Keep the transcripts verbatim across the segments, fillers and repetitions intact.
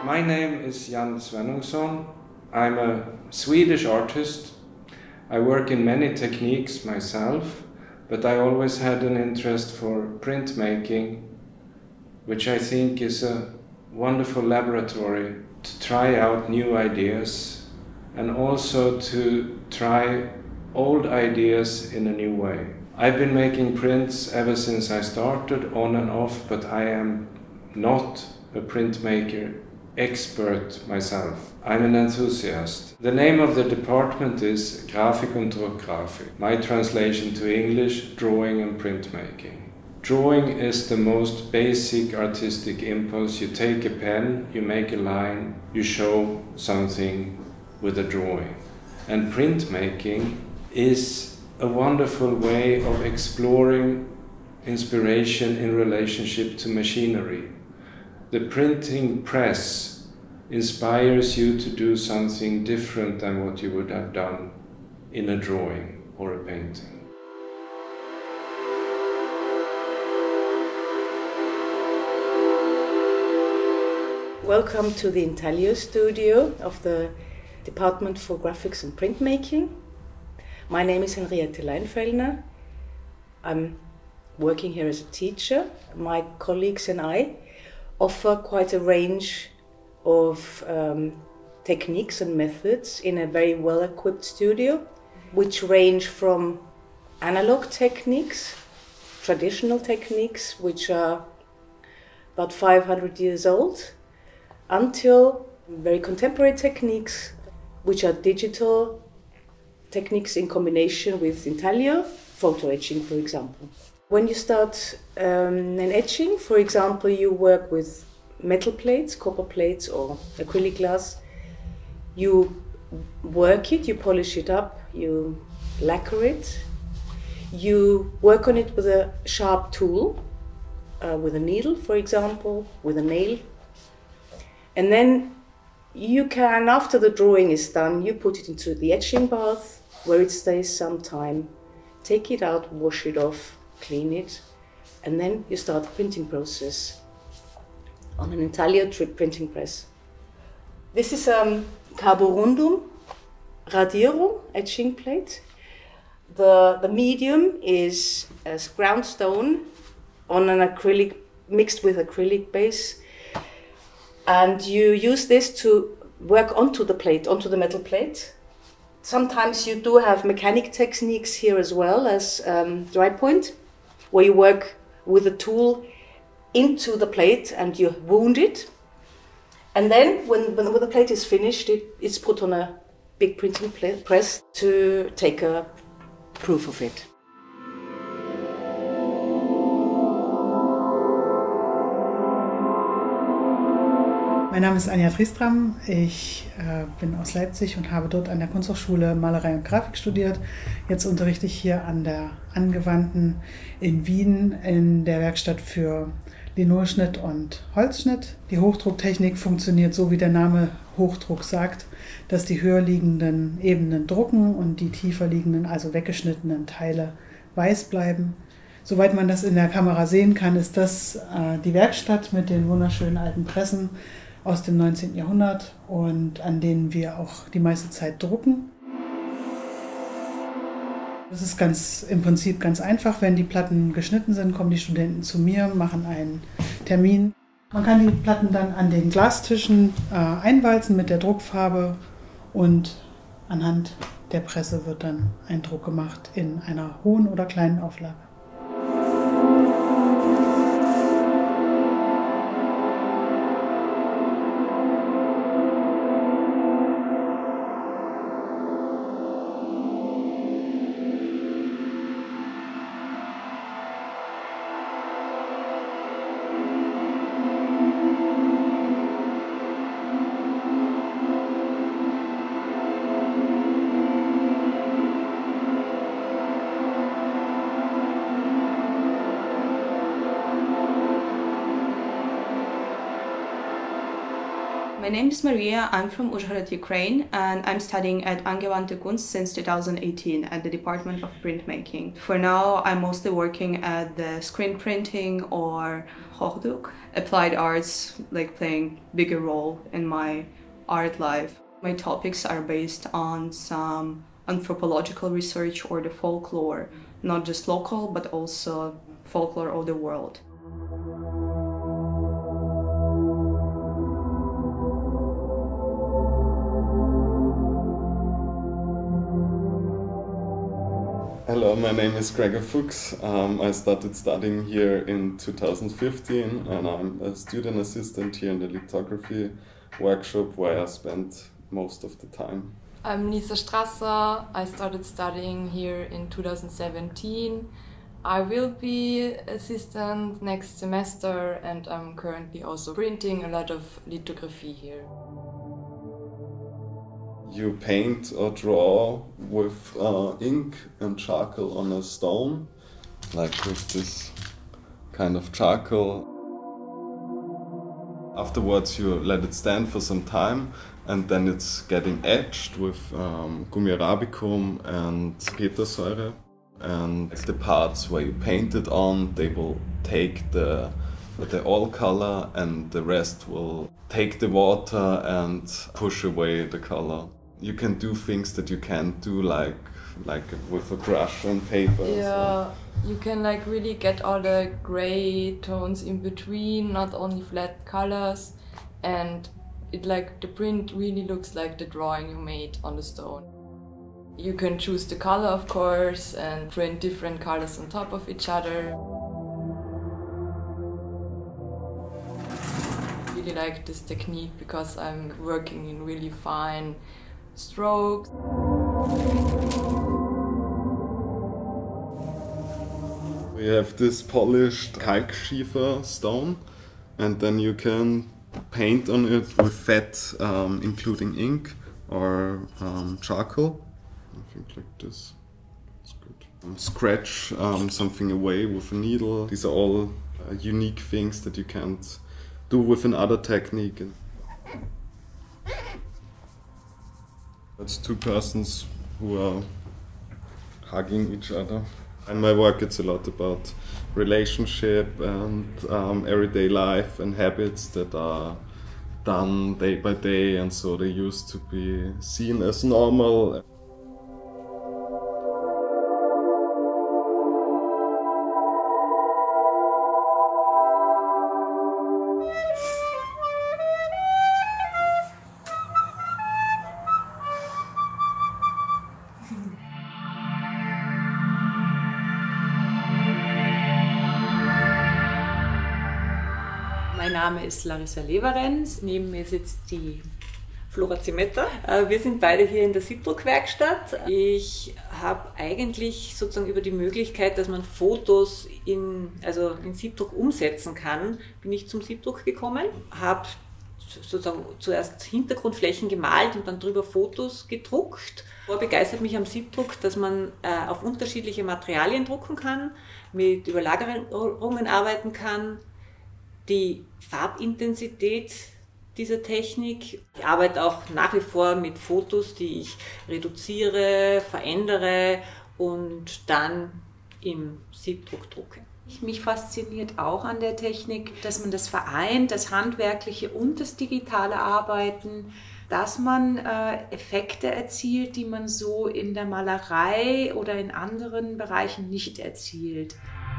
My name is Jan Svenungsson. I'm a Swedish artist. I work in many techniques myself, but I always had an interest for printmaking, which I think is a wonderful laboratory to try out new ideas and also to try old ideas in a new way. I've been making prints ever since I started, on and off, but I am not a printmaker expert myself. I'm an enthusiast. The name of the department is Grafik und Druckgrafik. My translation to English, drawing and printmaking. Drawing is the most basic artistic impulse. You take a pen, you make a line, you show something with a drawing. And printmaking is a wonderful way of exploring inspiration in relationship to machinery. The printing press inspires you to do something different than what you would have done in a drawing or a painting. Welcome to the Intaglio studio of the Department for Graphics and Printmaking. My name is Henriette Leinfeldner. I'm working here as a teacher. My colleagues and I offer quite a range of um, techniques and methods in a very well-equipped studio, which range from analog techniques, traditional techniques, which are about five hundred years old, until very contemporary techniques, which are digital techniques in combination with intaglio, photo etching, for example. When you start um, an etching, for example, you work with metal plates, copper plates or acrylic glass. You work it, you polish it up, you lacquer it. You work on it with a sharp tool, uh, with a needle, for example, with a nail. And then you can, after the drawing is done, you put it into the etching bath, where it stays some time. Take it out, wash it off, clean it, and then you start the printing process on an intaglio printing press. This is a um, carborundum radierung etching plate. The, the medium is a ground stone on an acrylic, mixed with acrylic base, and you use this to work onto the plate, onto the metal plate. Sometimes you do have mechanic techniques here as well as um, dry point, where you work with a tool into the plate and you wound it. And then when, when the plate is finished, it, it's put on a big printing press to take a proof of it. Mein Name ist Anja Tristram, ich äh, bin aus Leipzig und habe dort an der Kunsthochschule Malerei und Grafik studiert. Jetzt unterrichte ich hier an der Angewandten in Wien in der Werkstatt für Linolschnitt und Holzschnitt. Die Hochdrucktechnik funktioniert so, wie der Name Hochdruck sagt, dass die höher liegenden Ebenen drucken und die tiefer liegenden, also weggeschnittenen Teile weiß bleiben. Soweit man das in der Kamera sehen kann, ist das äh, die Werkstatt mit den wunderschönen alten Pressen aus dem neunzehnten Jahrhundert und an denen wir auch die meiste Zeit drucken. Das ist ganz, im Prinzip ganz einfach. Wenn die Platten geschnitten sind, kommen die Studenten zu mir, machen einen Termin. Man kann die Platten dann an den Glastischen äh, einwalzen mit der Druckfarbe und anhand der Presse wird dann ein Druck gemacht in einer hohen oder kleinen Auflage. My name is Maria, I'm from Uzhhorod, Ukraine, and I'm studying at Angewandte Kunst since two thousand eighteen at the Department of Printmaking. For now, I'm mostly working at the screen printing or Hochdruck, applied arts, like playing bigger role in my art life. My topics are based on some anthropological research or the folklore, not just local, but also folklore of the world. Hello, my name is Gregor Fuchs. Um, I started studying here in two thousand fifteen and I'm a student assistant here in the lithography workshop where I spent most of the time. I'm Lisa Strasser. I started studying here in two thousand seventeen. I will be assistant next semester and I'm currently also printing a lot of lithography here. You paint or draw with uh, ink and charcoal on a stone, like with this kind of charcoal. Afterwards you let it stand for some time and then it's getting etched with um, Gummi arabicum and Petersäure. And the parts where you paint it on, they will take the, the oil color and the rest will take the water and push away the color. You can do things that you can't do like like with a brush on paper. Yeah, you can like really get all the gray tones in between, not only flat colors, and it like the print really looks like the drawing you made on the stone. You can choose the color, of course, and print different colors on top of each other. I really like this technique because I'm working in really fine strokes. We have this polished Kalkschiefer stone and then you can paint on it with fat, um, including ink or um, charcoal. I think like this. That's good. Um, scratch um, something away with a needle. These are all uh, unique things that you can't do with another technique. That's two persons who are hugging each other. In my work it's a lot about relationship and um, everyday life and habits that are done day by day, and so they used to be seen as normal. Mein Name ist Larissa Leverenz, neben mir sitzt die Flora Zimetta. Wir sind beide hier in der Siebdruckwerkstatt. Ich habe eigentlich sozusagen über die Möglichkeit, dass man Fotos in, also in Siebdruck umsetzen kann, bin ich zum Siebdruck gekommen, habe sozusagen zuerst Hintergrundflächen gemalt und dann drüber Fotos gedruckt. Begeistert mich am Siebdruck, dass man äh, auf unterschiedliche Materialien drucken kann, mit Überlagerungen arbeiten kann, die Farbintensität dieser Technik. Ich arbeite auch nach wie vor mit Fotos, die ich reduziere, verändere und dann im Siebdruck drucke. Mich fasziniert auch an der Technik, dass man das vereint, das handwerkliche und das digitale Arbeiten, dass man äh, Effekte erzielt, die man so in der Malerei oder in anderen Bereichen nicht erzielt.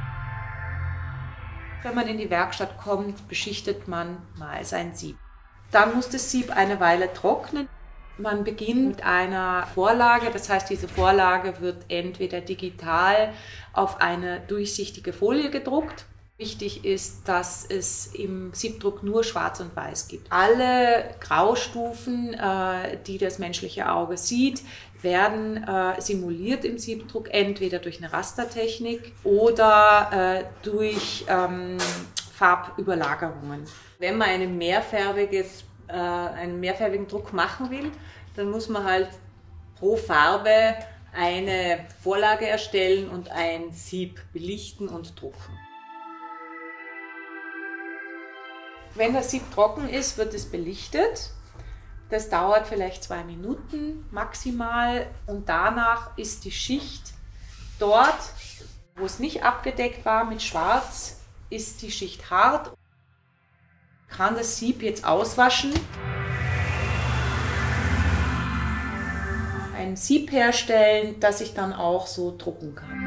Wenn man in die Werkstatt kommt, beschichtet man mal sein Sieb. Dann muss das Sieb eine Weile trocknen. Man beginnt mit einer Vorlage, das heißt, diese Vorlage wird entweder digital auf eine durchsichtige Folie gedruckt. Wichtig ist, dass es im Siebdruck nur Schwarz und Weiß gibt. Alle Graustufen, äh, die das menschliche Auge sieht, werden äh, simuliert im Siebdruck, entweder durch eine Rastertechnik oder äh, durch ähm, Farbüberlagerungen. Wenn man eine mehrfärbiges, äh, einen mehrfärbigen Druck machen will, dann muss man halt pro Farbe eine Vorlage erstellen und ein Sieb belichten und drucken. Wenn das Sieb trocken ist, wird es belichtet Das dauert vielleicht zwei Minuten maximal und danach ist die Schicht dort, wo es nicht abgedeckt war mit Schwarz, ist die Schicht hart. Ich kann das Sieb jetzt auswaschen. Ein Sieb herstellen, das ich dann auch so drucken kann.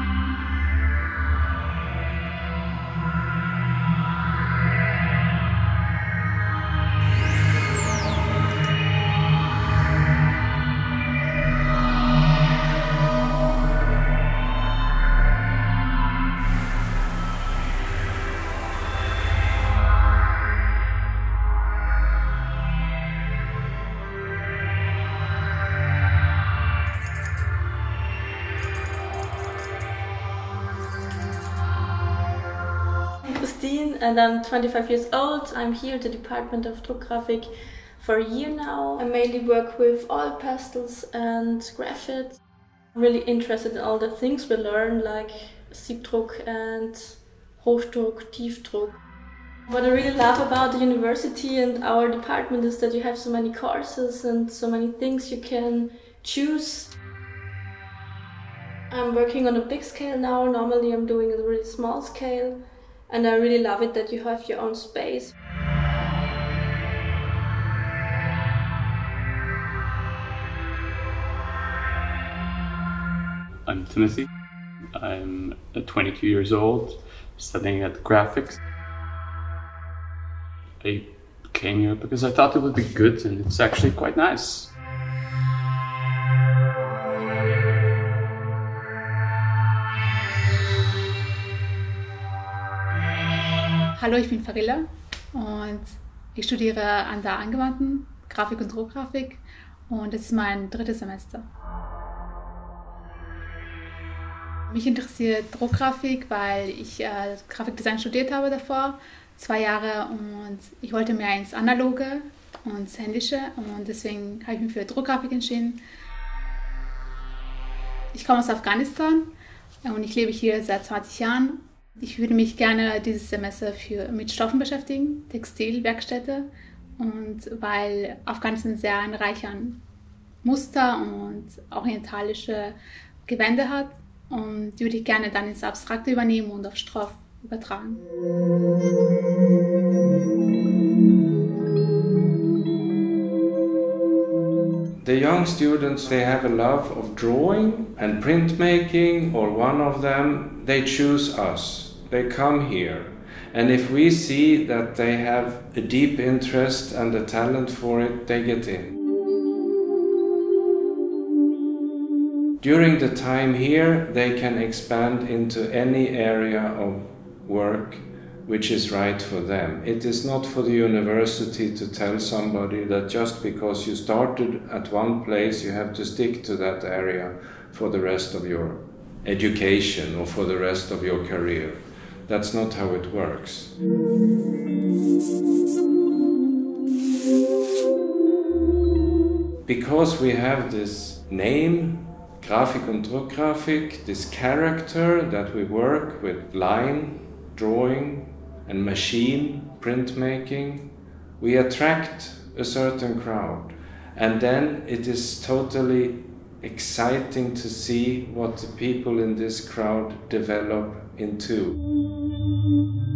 And I'm twenty-five years old. I'm here at the Department of Druckgrafik for a year now. I mainly work with oil pastels and graphite. I'm really interested in all the things we learn, like Siebdruck and Hochdruck, Tiefdruck. What I really love about the university and our department is that you have so many courses and so many things you can choose. I'm working on a big scale now. Normally I'm doing a really small scale. And I really love it that you have your own space. I'm Timothy. I'm twenty-two years old, studying at graphics. I came here because I thought it would be good and it's actually quite nice. Hallo, ich bin Farilla und ich studiere an der angewandten Grafik und Druckgrafik und das ist mein drittes Semester. Mich interessiert Druckgrafik, weil ich äh, Grafikdesign studiert habe davor, zwei Jahre, und ich wollte mehr ins Analoge und ins Händische und deswegen habe ich mich für Druckgrafik entschieden. Ich komme aus Afghanistan und ich lebe hier seit zwanzig Jahren. Ich würde mich gerne dieses Semester für, mit Stoffen beschäftigen, Textilwerkstätte, und weil Afghanistan sehr ein reich an Muster und orientalische Gewände hat, und die würde ich gerne dann ins Abstrakte übernehmen und auf Stoff übertragen. The young students, they have a love of drawing and printmaking, or one of them, they choose us. They come here. And if we see that they have a deep interest and a talent for it, they get in. During the time here, they can expand into any area of work which is right for them. It is not for the university to tell somebody that just because you started at one place, you have to stick to that area for the rest of your education or for the rest of your career. That's not how it works. Because we have this name, Grafik und Druckgrafik, this character that we work with, line, drawing and machine printmaking, we attract a certain crowd. And then it is totally exciting to see what the people in this crowd develop into.